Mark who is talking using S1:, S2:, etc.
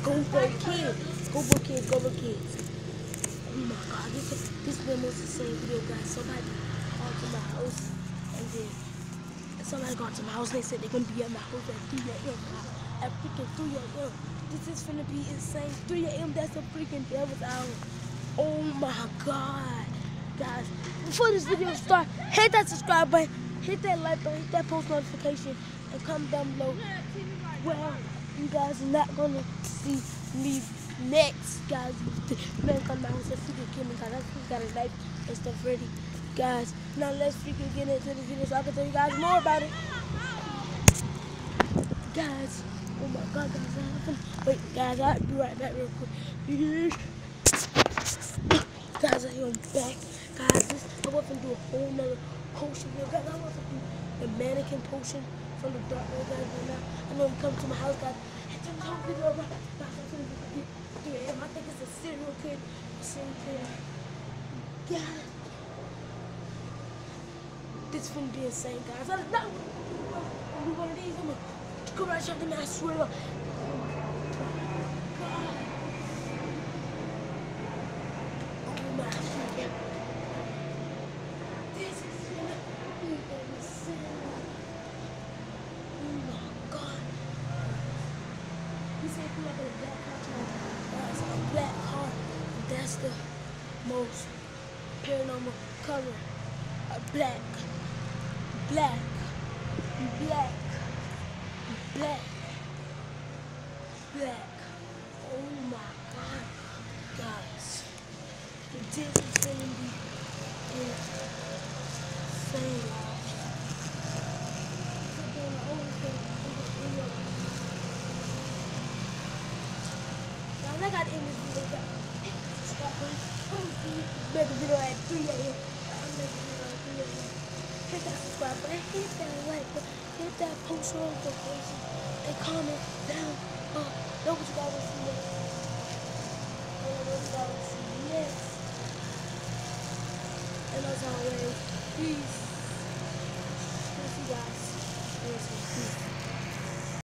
S1: Go Go Kids. Go Go Kids. Go Go Kids. Oh my God, this is almost the same video, guys. Somebody called to my house, and then somebody got to my house. They said they're gonna be at my house at 3 a.m. At freaking 3 a.m. This is finna be insane. 3 a.m. That's a freaking devil's hour. Oh my God, guys! Before this video starts, hit that subscribe button, hit that like button, hit that post notification, and comment down below. Well, you guys are not gonna see me next, guys. Man, come my house and freaking kill me, guys. I freaking got a knife and stuff ready, guys. Now let's freaking get into the video so I can tell you guys more about it, guys. Oh my God, guys! Wait, guys, I'll be right back real quick. Guys, I'm back. Guys, I want to do a whole nother potion video, guys. I want to do the mannequin potion from the dark world, guys. Right now, I know I'm coming to my house, guys. It's a whole video, guys. I'm going to do it. I think it's a serial kid. Guys, this is going to be insane, guys. I'm not do one of these. I'm going to go right shot them, I swear to God. He said he had a black car. That's a black car. That's the most paranormal color. Black. Black. Black. Black. Black. Oh my God. Guys. This is going to be insane. I got in this video. Make a video at 3 a.m. I'm making a video at 3 a.m. Hit that subscribe button, hit that like button, hit that post notification, and comment down below. Know what you guys want to see next. And as always, peace. See you guys. Peace.